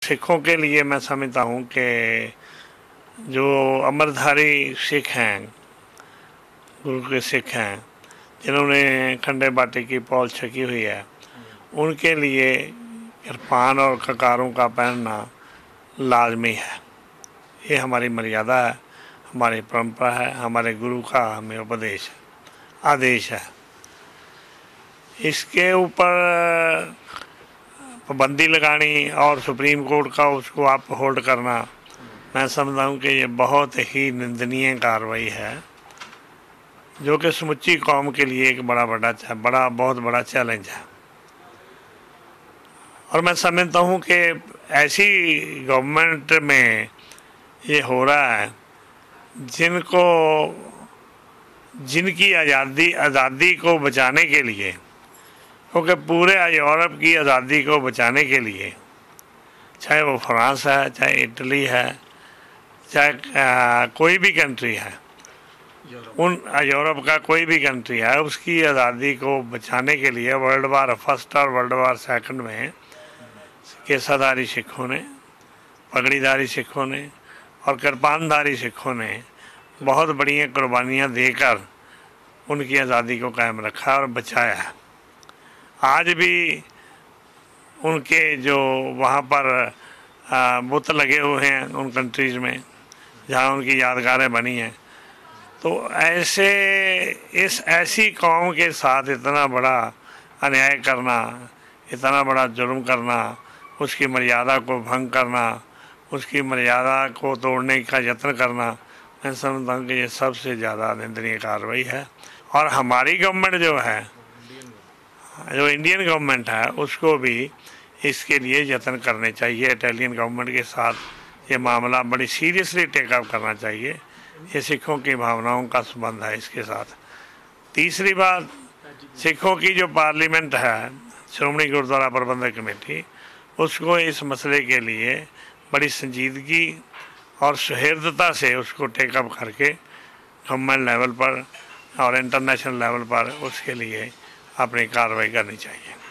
सिखों के लिए मैं समझता हूँ कि जो अमरधारी सिख हैं, गुरु के सिख हैं, जिन्होंने खंडे बाटे की पौल छकी हुई है, उनके लिए कृपान और ककारों का पहनना लाजमी है। ये हमारी मर्यादा है, हमारी परंपरा है, हमारे गुरु का हमें उपदेश है, आदेश है। इसके ऊपर पाबंदी लगानी और सुप्रीम कोर्ट का उसको आप होल्ड करना, मैं समझता हूँ कि ये बहुत ही निंदनीय कार्रवाई है, जो कि समुच्ची कौम के लिए एक बहुत बड़ा चैलेंज है। और मैं समझता हूँ कि ऐसी गवर्नमेंट में ये हो रहा है जिनकी आज़ादी को बचाने के लिए, क्योंकि पूरे यूरोप की आज़ादी को बचाने के लिए, चाहे वो फ्रांस है, चाहे इटली है, चाहे कोई भी कंट्री है, यूरोप का कोई भी कंट्री है, उसकी आज़ादी को बचाने के लिए वर्ल्ड वार फर्स्ट और वर्ल्ड वार सेकंड में केसाधारी सिखों ने, पगड़ीधारी सिखों ने और कृपानधारी सिखों ने बहुत बड़ी कुर्बानियाँ देकर उनकी आज़ादी को कायम रखा और बचाया है। आज भी उनके जो वहाँ पर बुत लगे हुए हैं उन कंट्रीज़ में जहाँ उनकी यादगारें बनी हैं, तो ऐसी कौम के साथ इतना बड़ा अन्याय करना, इतना बड़ा जुर्म करना, उसकी मर्यादा को भंग करना, उसकी मर्यादा को तोड़ने का यत्न करना, मैं समझता हूँ कि ये सबसे ज़्यादा निंदनीय कार्रवाई है। और हमारी गवर्नमेंट जो है, जो इंडियन गवर्नमेंट है, उसको भी इसके लिए यत्न करने चाहिए। इटालियन गवर्नमेंट के साथ ये मामला बड़ी सीरियसली टेकअप करना चाहिए। ये सिखों की भावनाओं का संबंध है इसके साथ। तीसरी बात, सिखों की जो पार्लियामेंट है, श्रोमणी गुरुद्वारा प्रबंधक कमेटी, उसको इस मसले के लिए बड़ी संजीदगी और सुहृदता से उसको टेकअप करके गवर्नमेंट लेवल पर और इंटरनेशनल लेवल पर उसके लिए अपनी कार्रवाई करनी चाहिए।